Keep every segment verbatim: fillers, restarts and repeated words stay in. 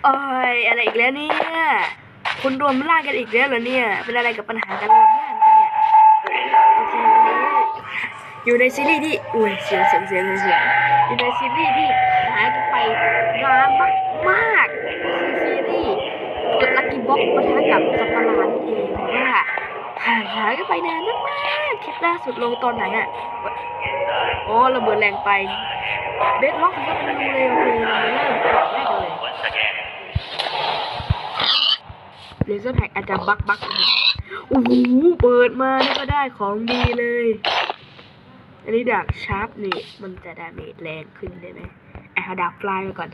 เอ้ยอะไรอีกแล้วเนี่ยคุณรวมร่างกันอีกแล้วเหรอเนี่ยเป็นอะไรกับปัญหาการรวมร่างกันเนี่ยโอเควันนี้อยู่ในซีรีส์ที่อุ้ยเสียงเสียงเสียงเสียงอยู่ในซีรีส์ที่หายกันไปนานมากมากคือซีรีส์กดลัคกี้บ็อกปะทะกับสัปปะหลาดเองแต่ว่าห่างหายกันไปนานมากคลิปล่าสุดลงตอนไหนอ่ะโอ้ระเบิดแรงไปเบสล็อกก็เป็นรูเลยโอเคเราเริ่มกรอบแรกเลยเลเซอร์แพ็กอาจจะบักบักโอ้โหเปิดมานี่ก็ได้ของดีเลยอันนี้ดาบชาร์ปนี่มันจะดาเมจแรงขึ้นได้ไหมเอาดาบฟลายมาก่อน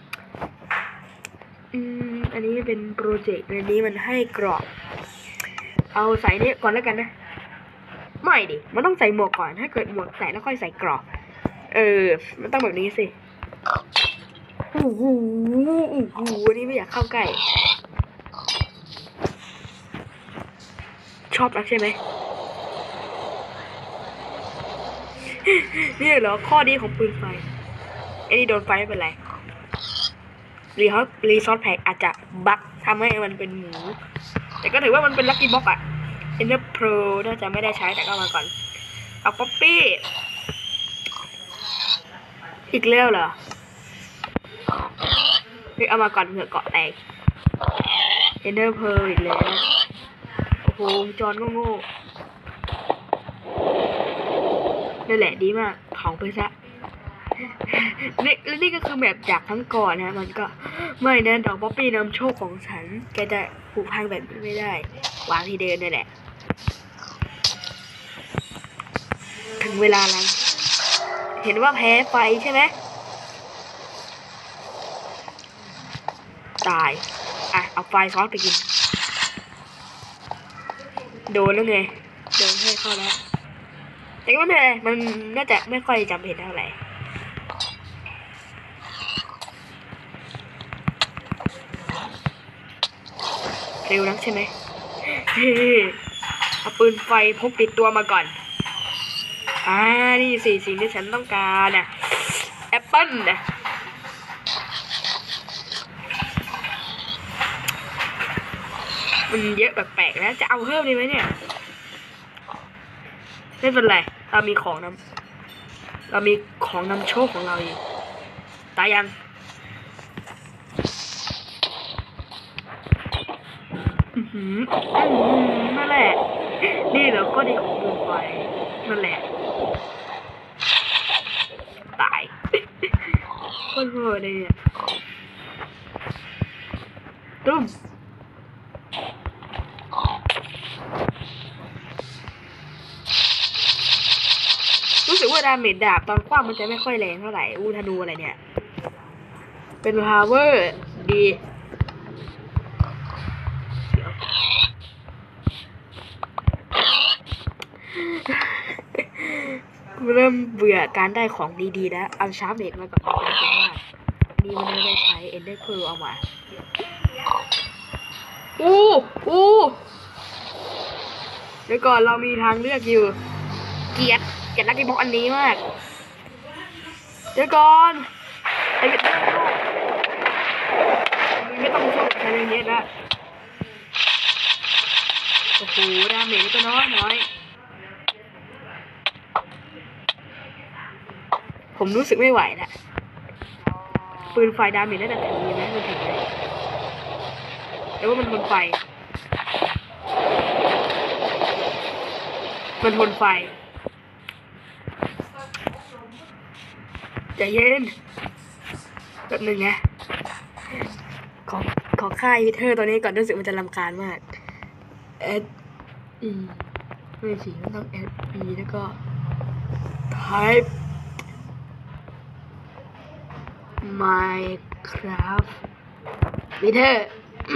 อืมอันนี้เป็นโปรเจกต์อันนี้มันให้กรอบเอาใส่นี่ก่อนแล้วกันนะไม่ดิมันต้องใส่หมวกก่อนถ้าเกิดหมวกใส่แล้วค่อยใส่กรอบเออมันต้องแบบนี้สิโอ้โหโอ้โหอันนี้ไม่อยากเข้าใกล้ชอบรักใช่ไหมนี่เหรอข้อดีของปืนไฟไอ้นี่โดนไฟไม่เป็นไรรีฮอตรีซอสแพ็กอาจจะบั๊กทำให้มันเป็นหมูแต่ก็ถือว่ามันเป็นลัคกี้บ็อกอะเอ็นเดอร์โปรน่าจะไม่ได้ใช้แต่ก็มาก่อนเอาป๊อปปี้อีกแล้วเหรอเฮ้ยเอามาก่อนเผื่อเกาะแตกเอ็นเดอร์โปรอีกแล้วโอ้โหจอนโง่ๆนั่นแหละดีมากของไปซะนี่และนี่ก็คือแบบจากทั้งก่อนนะมันก็ไม่นะดอกป๊อปปี้นำโชคของฉันแกจะผูกพังแบบนี้ไม่ได้วางที่เดินนั่นแหละถึงเวลาแล้วเห็นว่าแพ้ไฟใช่ไหมตายอ่ะเอาไฟซอสไปกินโดนแล้วไงโดนให้เข้าแล้วแต่ก็ไม่เป็นไรมันน่าจะไม่ค่อยจำเป็นเท่าไหร่เร็วนักใช่ไหมเฮ้เอาปืนไฟพกติดตัวมาก่อนอ่านี่สิสิ่งที่ฉันต้องการน่ะแอปเปิ้ลนะมันเยอะแปลกๆนะจะเอาเพิ่มดีไหมเนี่ยไม่เป็นไรเรามีของนำเรามีของนำโชคของเราอยู่ตายยังอือหือนั่นแหละนี่เหรอก็ดีของปืนไฟนั่นแหละตายโคตรโหดเลยเนี่ยตุ้มรู้สึกว่าดาเมจดาบตอนคว้างมันจะไม่ค่อยแรงเท่าไหร่อู้ธนูอะไรเนี่ยเป็นพาวเวอร์ดีเริ่มเบื่อการได้ของดีๆแล้วเอาชาร์ปเน็ตมาก่อนเป็นว่าดีมันไม่ได้ใช้เอ็นเดอร์เพลเอามาอู้อู้เดี๋ยวก่อนเรามีทางเลือกอยู่เกียรติเกียรติลักกี้บ็อกอันนี้มากเดี๋ยวก่อนไอ้เด็กไม่ต้องสู้กับใครเลยเนี่ยนะโอ้โหดาเมจก็น้อยน้อยผมรู้สึกไม่ไหวแล้วปืนไฟดาเมจน่าจะถึงไหมมันถึงไหมแต่ว่ามันทนไฟมันทนไฟใจเย็นแบบหนึ่งนะขอขอค่ายวิเทอร์ตัวนี้ก่อนรู้สึกมันจะรำคาญมากเอสอีไม่สิมันต้องเอสอีแล้วก็ไทป์ Minecraft วิเทอร์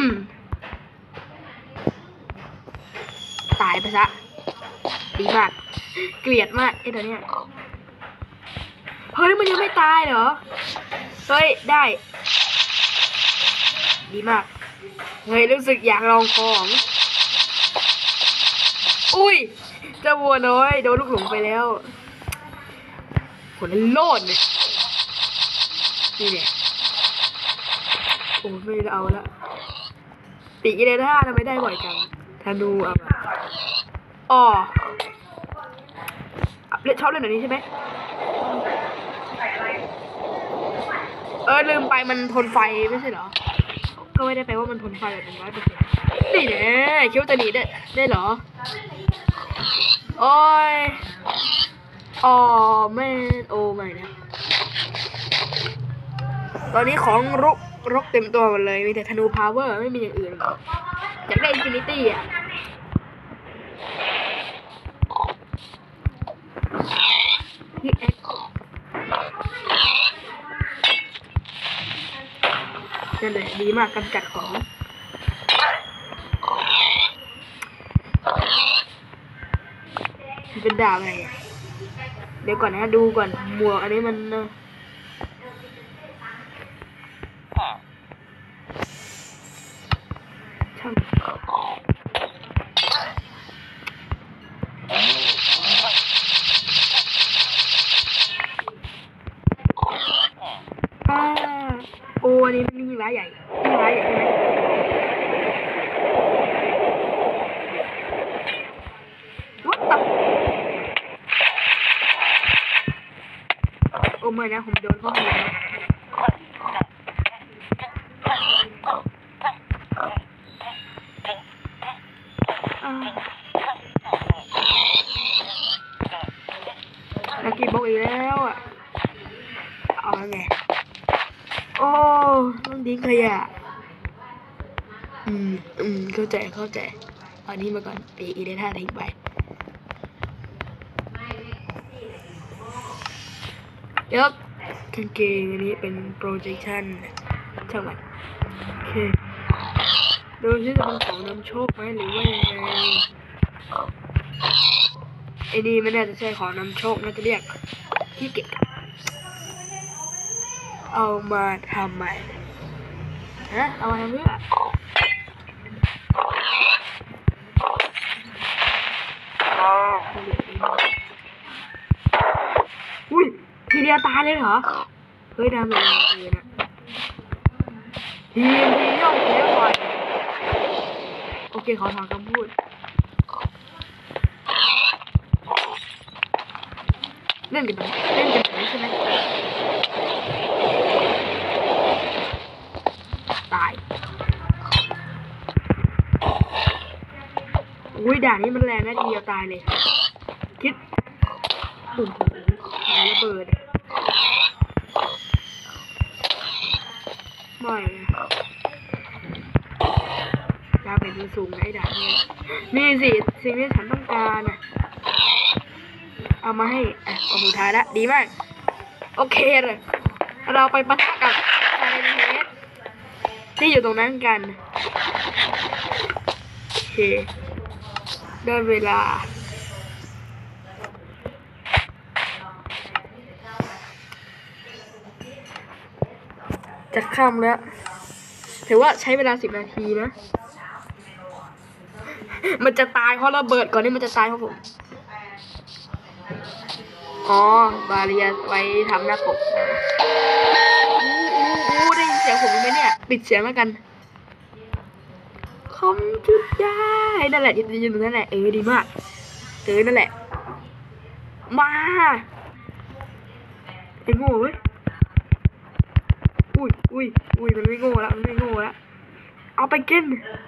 ตายไปซะดีมากเกลียดมากไอ้ตัวเนี้ยเฮ้ยมันยังไม่ตายเหรอเฮ้ยได้ดีมากเฮ้ยรู้สึกอยากลองของอุ้ยเจ้าวัวน้อยโดนลูกหลงไปแล้วคนนั้นโลดเนี่ยนี่เนี่ยโอ้ไม่เอาละปีกเลยท่าทำไมได้บ่อยจังธนูอ่ะอ๋อเล่นชอบเล่นแบบนี้ใช่ไหมเออลืมไปมันทนไฟไม่ใช่เหรอก็ไม่ได้แปลว่ามันทนไฟแบบหนึ่งร้อยเปอร์เซ็นต์นี่แน่คิดว่าจะหนีได้ได้เหรอโอ้ยอ๋อไม่โอ้ไม่นะตอนนี้ของรกรกเต็มตัวหมดเลยมีแต่ธนูพาวเวอร์ไม่มีอย่างอื่นอยากได้อินฟินิตี้อ่ะพี่เอ็กนั่นแหละดีมากกำจัดของเป็นดาบอะไรอ่ะเดี๋ยวก่อนนะดูก่อนหมวกอันนี้มันช่างอ่าโอ้อันนี้มันยิ่งร้ายใหญ่ยิ่งร้ายใหญ่ใช่ไหมวัดตับโอ้ไม่นะผมโดนเข้าหัวนักกีฬาอีกแล้วอ่ะเอาไงโอ้ต้องทิ้งขยะอืมอืมเข้าใจเข้าใจเอานี้มาก่อนปีอีเดท่าทิ้งไปเดี๋ยวกางเกงอันนี้เป็น projection ช่างมันโอเคดูที่จะเป็นของนำโชคไหมหรือว่ายังไงไอ้นี่ไม่น่าจะใช่ของนำโชคน่าจะเรียกที่เก็บเอามาทำใหม่ฮะเอามาทำเพื่ออุ้ยทีเดียวตายเลยเหรอเฮ้ยดาเมจเกินอะทีมทีย่องเสียก่อนโอเคขอถอนคำพูดเล่นกันเล่นกันไหนใช่ไหมตายอุ้ยด่านนี้มันแรงนะทีเดียวตายเลยคิดปุ่มระเบิดไม่ดาเมจมันสูงไอ้ด่านนี้นี่สิสิ่งที่ฉันต้องการอ่ะเอามาให้อ่ะเอาสุดท้ายละดีมากโอเคเลยเราไปปะทะกับไซเลนเฮดที่อยู่ตรงนั้นกันโอเคได้เวลาจะค่ำแล้วถือว่าใช้เวลาสิบนาทีนะมันจะตายเพราะระเบิดก่อนนี่มันจะตายเพราะผมอ๋อบาเรียไว้ทำหน้าปกอู้อู้อู้ได้ยินเสียงผมไหมเนี่ยปิดเสียงแล้วกันคอมจุดได้นั่นแหละยืนยืนตรงนั้นแหละเออดีมากเออนั่นแหละมาไอ้โง่เว้ยอุ้ยอุ้ยอุ้ยมันไม่โง่แล้วมันไม่โง่แล้วเอาไปกิน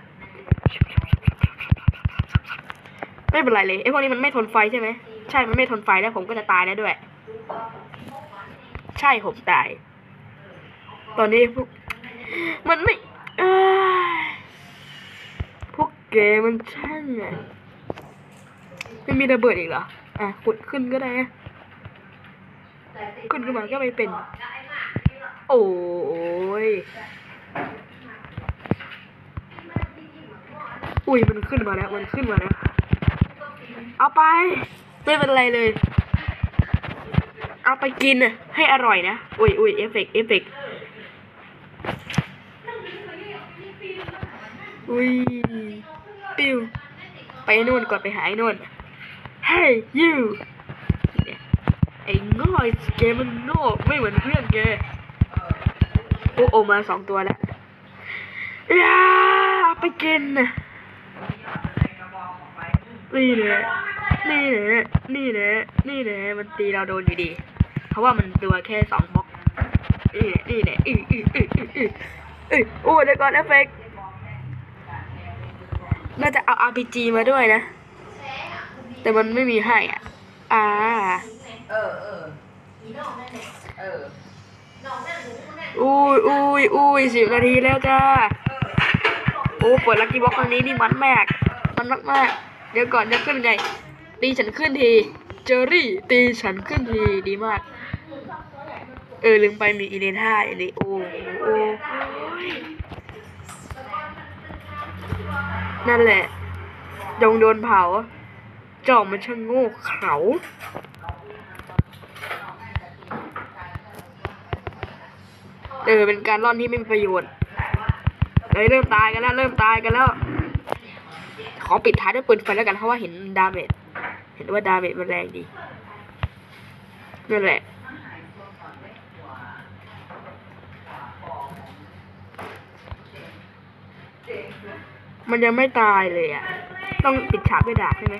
ไม่เป็นไรเลยไอ้พวกนี้มันไม่ทนไฟใช่ไหมใช่มันไม่ทนไฟแล้วผมก็จะตายแล้วด้วยใช่ผมตายตอนนี้พวกมันไม่พวกเกมมันช่างไงไม่มีระเบิดอีกเหรออ่ะขุดขึ้นก็ได้ขึ้นขึ้นมาก็ไม่เป็นโอ้ยอุ้ยมันขึ้นมาแล้วมันขึ้นมาแล้วเอาไปไม่เป็นไรเลยเอาไปกินให้อร่อยนะอุ้ยอุ้ยเอฟเฟกต์เอฟเฟกต์อุ้ยปิ้วไปนู่นก่อนไปหาไอ้นู่น Hey you ไอ้ง่อยเกมมันโง่ไม่เหมือนเพื่อนแกโอ้โอมาสองตัวแล้วอย่าไปกินนะนี่แหละนี่แหละนี่แหละนี่แหละมันตีเราโดนอยู่ดีเพราะว่ามันตัวแค่สองบล็อกนี่แหละนี่แหละอืออืออืออืออืออือโอ้เดี๋ยวก่อนเอฟเฟกต์น่าจะเอา อาร์ พี จี มาด้วยนะแต่มันไม่มีให้อ่ะอ่าเออเออเอออุ้ยอุ้ยอุ้ยสิบนาทีแล้วจ้าโอ้เปิดลัคกี้บ็อกครั้งนี้นี่มันมากมันมากมากเดี๋ยวก่อนจะขึ้นไงตีฉันขึ้นทีเจอรี่ตีฉันขึ้นทีดีมากเออลืมไปมีอีเลน่าอีเลโอโอ้นั่นแหละจงโดนเผาจอมมันช่างโง่เขาเออเป็นการร่อนที่ไม่มีประโยชน์เลยเริ่มตายกันแล้วเริ่มตายกันแล้วขอปิดท้ายด้วยปืนไฟแล้วกันเพราะว่าเห็นดาเมจเห็นว่าดาเมจมันแรงดีนั่นแหละมันยังไม่ตายเลยอ่ะต้องปิดฉากด้วยดาบใช่ไหม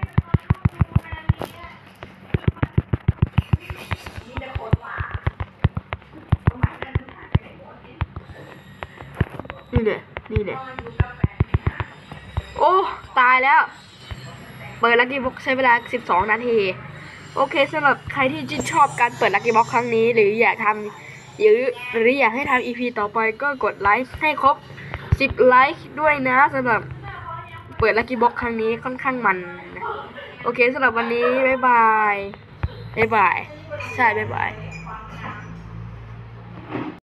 นี่เนี่ยนี่เนี่ยโอ้ตายแล้วเปิดลัคกี้บ็อกใช้เวลาสิบสองนาทีโอเคสำหรับใครที่ชื่นชอบการเปิดลัคกี้บ็อกครั้งนี้หรืออยากทำหรือหรืออยากให้ทำ อี พี ต่อไปก็กดไลค์ให้ครบสิบไลค์ด้วยนะสำหรับเปิดลัคกี้บ็อกครั้งนี้ค่อนข้างมันนะโอเคสำหรับวันนี้บ๊ายบายบ๊ายบายใช่บ๊ายบาย